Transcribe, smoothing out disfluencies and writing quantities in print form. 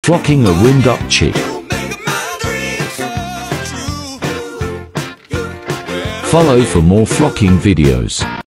Flocking a wind-up chick. Follow for more flocking videos.